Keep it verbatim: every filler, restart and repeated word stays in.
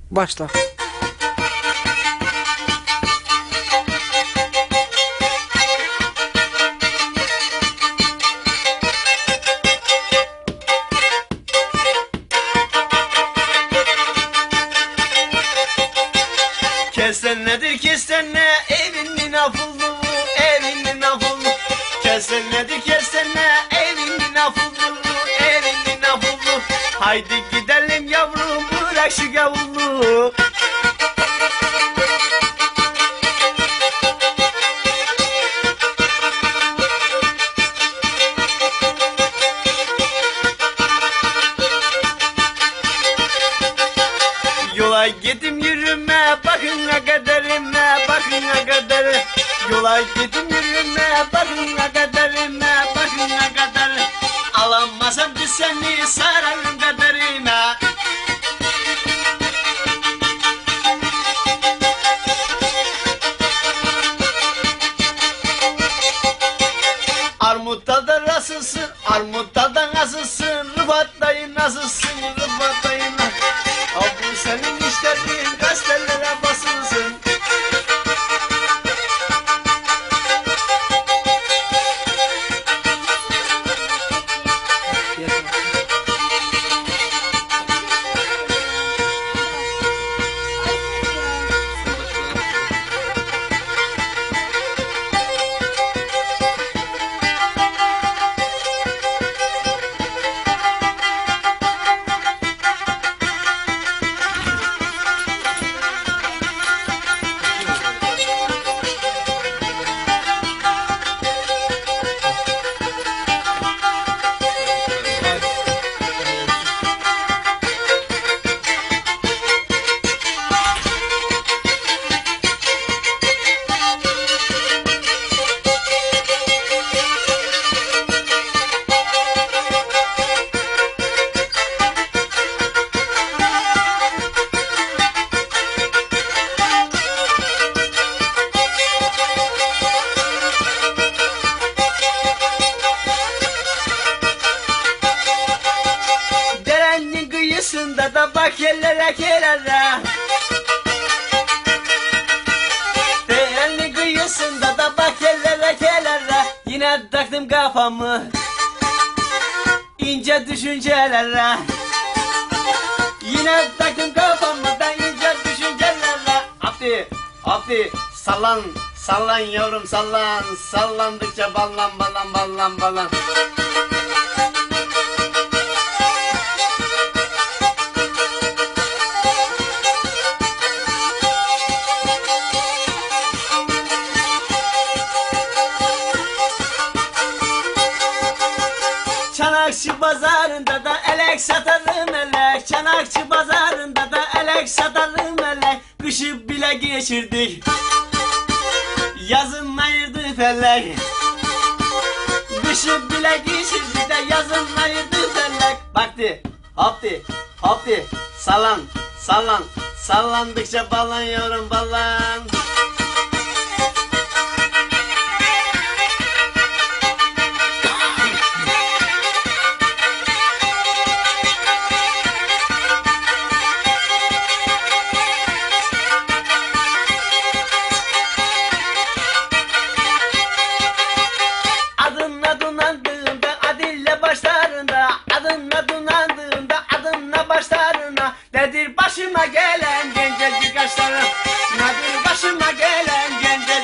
Başla. Kesten nedir kesten ne evinin afullu evinin afullu. Kesten nedir kesten ne evinin afullu evinin afullu. Haydi gidelim yavrum bırak şu gavullu. Yola gittim yürüme bakın ne kaderime bakın ne kader. Yola gittim yürüme bakın ne kaderime bakın ne kader. Alamazsam biz seni sararım kaderime. Armut dalda nasılsın armut dalda nasılsın Rıfat dayı nasılsın Rıfat dayı nasılsın. Abi senin işlerin gazetelere basılsın. Kıyısında da bak yerlere kelere. Değerli kıyısında da bak yerlere kelere. Yine taktım kafamı ince düşüncelere. Yine taktım kafamı da ince düşüncelere. Abdi, abdi sallan, sallan yavrum sallan. Sallandıkça ballan ballan ballan ballan. Çanakçı pazarında da elek satarım elek. Çanakçı pazarında da elek satarım elek. Kışı bile geçirdik, yazın ayırdı felek. Kışı bile geçirdik de yazın ayırdı felek. Baktı, hopti, hopti, sallan, sallan. Sallandıkça ballan yavrum ballan. Adınla donandığımda adille başlarında. Adınla donandığımda adınla başlarına. Nedir başıma gelen gencecik kaşlarım. Nedir başıma gelen gencecik